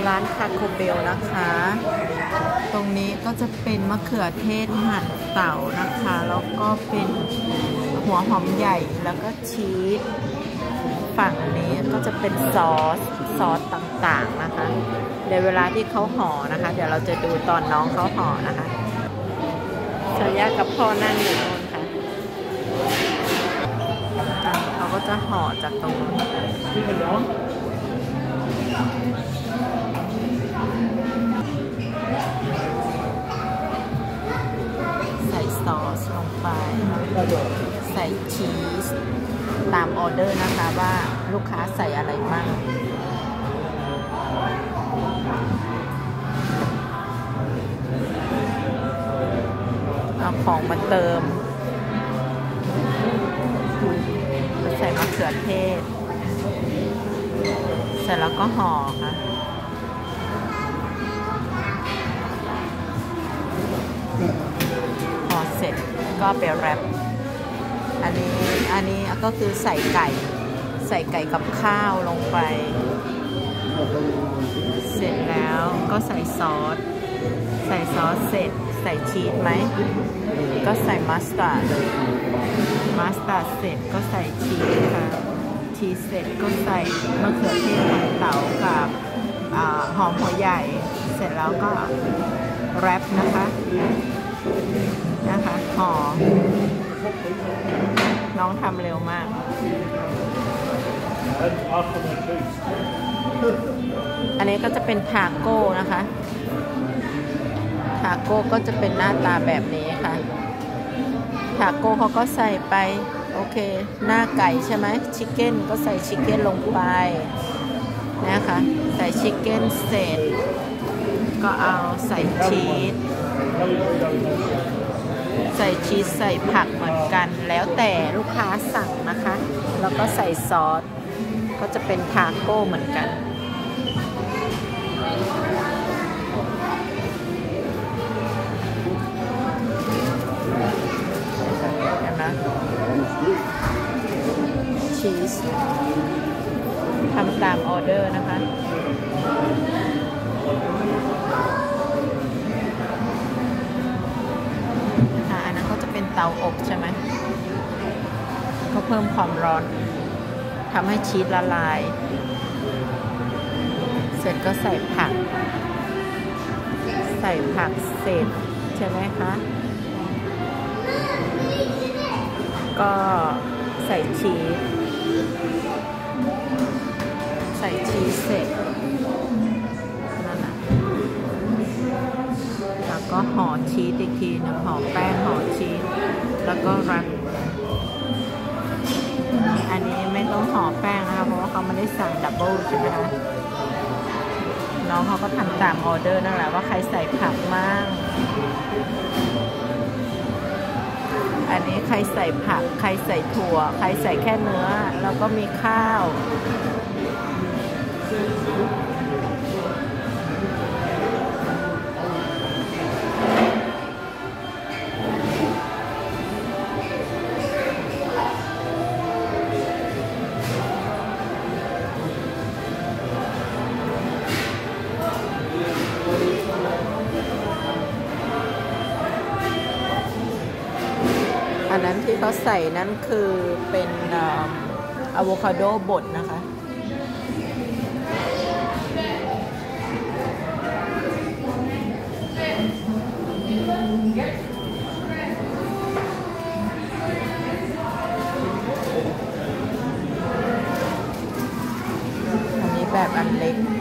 ร้านคาโคเบลนะคะ ตรงนี้ก็จะเป็นมะเขือเทศหั่นเต่านะคะแล้วก็เป็นหัวหอมใหญ่แล้วก็ชีสฝั่งนี้ก็จะเป็นซอสต่างๆนะคะในเวลาที่เขาห่อนะคะเดี๋ยวเราจะดูตอนน้องเขาห่อนะคะชายากับพ่อนั่งอยู่โน่นค่ะเขาก็จะห่อจากตรงนู้นใส่ซอสลงไปใส่ชีสตามออเดอร์นะคะว่าลูกค้าใส่อะไรบ้างเอาของมาเติมใส่มะเขือเทศเสร็จแล้วก็ห่อค่ะห่อเสร็จก็ไปแรปอันนี้ก็คือใส่ไก่กับข้าวลงไปเสร็จแล้วก็ใส่ซอสเสร็จใส่ชีสไหมก็ใส่มัสตาร์ดเสร็จก็ใส่ชีสค่ะชีสเสร็จก็ใส่มะเขือเทศหั่นเต๋ากับหอมหัวใหญ่เสร็จแล้วก็แรปนะคะห่อน้องทำเร็วมากอันนี้ก็จะเป็นทาโก้นะคะทาโก้ก็จะเป็นหน้าตาแบบนี้ค่ะทาโก้เขาก็ใส่ไปโอเคหน้าไก่ใช่ไหมชิคเก้นก็ใส่ชิคเก้นลงไปนะคะใส่ชิคเก้นเสร็จก็เอาใส่ชีสใส่ผักเหมือนกันแล้วแต่ลูกค้าสั่งนะคะแล้วก็ใส่ซอสก็จะเป็นทาโก้เหมือนกันนะชีสทำตามออเดอร์นะคะอันนั้นก็จะเป็นเตาอบใช่ไหมก็เพิ่มความร้อนทำให้ชีสละลายเสร็จก็ใส่ผักเสร็จใช่ไหมคะก็ใส่ชีสเสร็จนั่นแหละแล้วก็ห่อชีสอีกทีหนึ่งห่อแป้งห่อชีสแล้วก็แรปอันนี้ไม่ต้องห่อแป้งนะคะเพราะว่าเขาไม่ได้สั่งดับเบิลใช่ไหมคะน้องเขาก็ทำตามออเดอร์นั่นแหละว่าใครใส่ผักมั่งอันนี้ใครใส่ผักใครใส่ถั่วใครใส่แค่เนื้อแล้วก็มีข้าวอันนั้นที่เขาใส่นั้นคือเป็นอะโวคาโดบดนะคะอันนี้แบบอันเล็ก